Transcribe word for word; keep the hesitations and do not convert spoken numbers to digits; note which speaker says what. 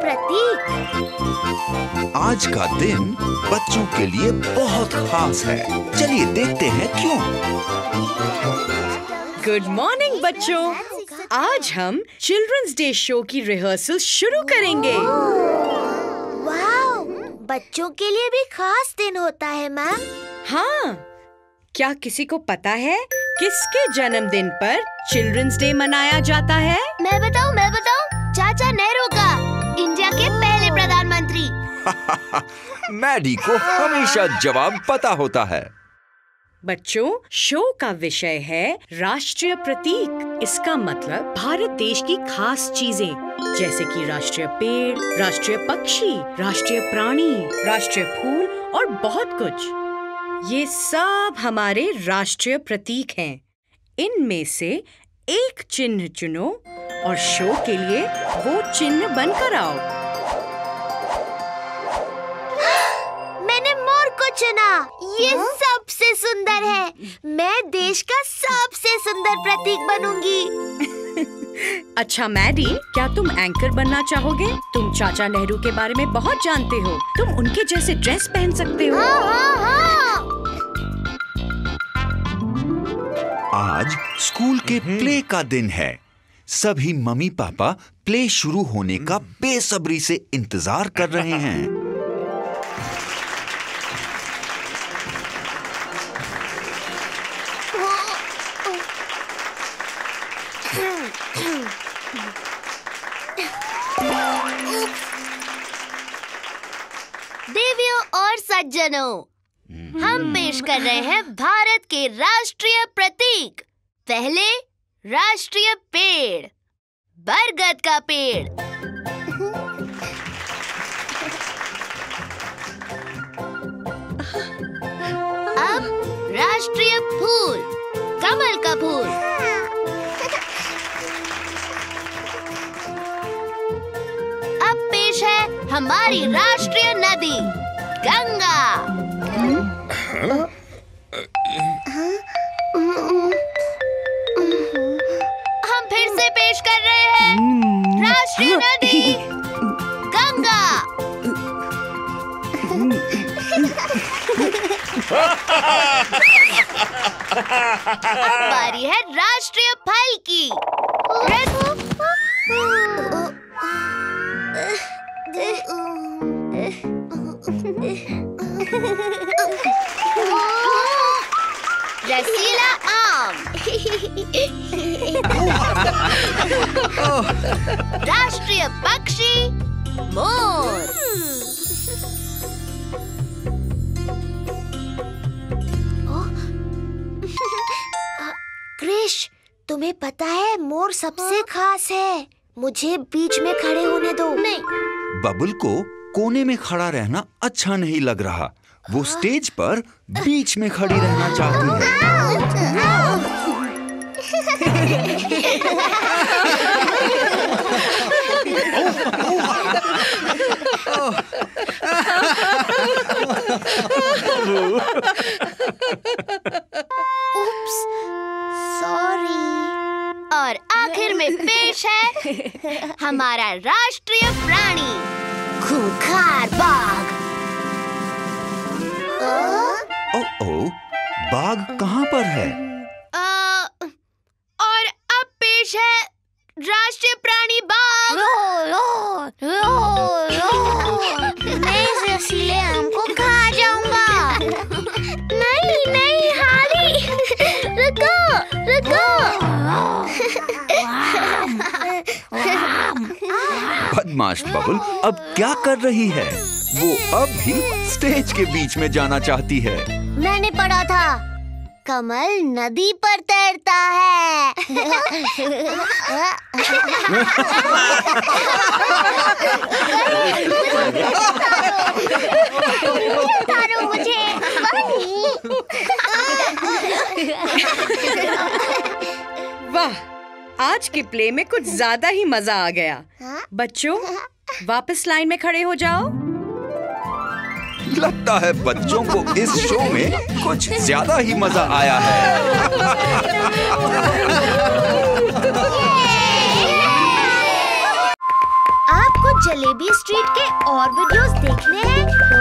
Speaker 1: प्रतीक।
Speaker 2: आज का दिन बच्चों के लिए बहुत खास है। चलिए देखते हैं क्यों।
Speaker 3: गुड मॉर्निंग बच्चों। आज हम चिल्ड्रंस डे शो की रिहर्सल शुरू करेंगे।
Speaker 1: वाव, बच्चों के लिए भी खास दिन होता है मैम।
Speaker 3: हाँ, क्या किसी को पता है किसके जन्मदिन पर चिल्ड्रंस डे मनाया जाता है?
Speaker 1: मैं बताऊं, मैं बताऊं, चाचा नेहरू का, इंडिया के पहले प्रधानमंत्री।
Speaker 2: मैडी को हमेशा जवाब पता होता है।
Speaker 3: बच्चों, शो का विषय है राष्ट्रीय प्रतीक। इसका मतलब भारत देश की खास चीजें, जैसे कि राष्ट्रीय पेड़, राष्ट्रीय पक्षी, राष्ट्रीय प्राणी, राष्ट्रीय फूल और बहुत कुछ। ये सब हमारे राष्ट्रीय प्रतीक हैं। इनमें से एक चिन्ह चुनो और शो के लिए वो चिन्ह बनकर आओ।
Speaker 1: मैंने मोर को चुना। ये सबसे सुंदर है। मैं देश का सबसे सुंदर प्रतीक बनूंगी।
Speaker 3: अच्छा मैडी, क्या तुम एंकर बनना चाहोगे? तुम चाचा नेहरू के बारे में बहुत जानते हो। तुम उनके जैसे ड्रेस पहन सकते हो।
Speaker 1: हाँ, हाँ, हाँ।
Speaker 2: आज स्कूल के प्ले का दिन है। सभी मम्मी पापा प्ले शुरू होने का बेसब्री से इंतजार कर रहे हैं।
Speaker 1: देवियों और सज्जनों, हम पेश कर रहे हैं भारत के राष्ट्रीय प्रतीक। पहले राष्ट्रीय पेड़, बरगद का पेड़। अब राष्ट्रीय फूल, कमल का फूल। अब पेश है हमारी राष्ट्रीय नदी, गंगा। हम फिर से पेश कर रहे हैं राष्ट्रीय नदी, गंगा। अब बारी है राष्ट्रीय फल की, रसीला आम। राष्ट्रीय पक्षी, मोर। क्रिश, तुम्हें पता है मोर सबसे खास है। मुझे बीच में खड़े होने दो। नहीं।
Speaker 2: बबुल को कोने में खड़ा रहना अच्छा नहीं लग रहा। वो स्टेज पर बीच में खड़ी रहना चाहती है।
Speaker 1: Oops, sorry. और आखिर में पेश है हमारा राष्ट्रीय प्राणी, खूंखार बाघ।
Speaker 2: ओह, बाघ कहाँ पर है?
Speaker 1: आ, और अब पेश है राष्ट्रीय प्राणी बाघ। मैं इस रसीले आम को खा जाऊंगा। नहीं नहीं हाली, रुको रुको।
Speaker 2: बदमाश बबुल अब क्या कर रही है? वो अब भी स्टेज के बीच में जाना चाहती है।
Speaker 1: मैंने पढ़ा था, कमल नदी पर तैरता है। उतारो मुझे।
Speaker 3: वाह, आज के प्ले में कुछ ज्यादा ही मजा आ गया। बच्चों, वापस लाइन में खड़े हो जाओ।
Speaker 2: लगता है बच्चों को इस शो में कुछ ज्यादा ही मजा आया है।
Speaker 1: आपको जलेबी स्ट्रीट के और वीडियोस देखने हैं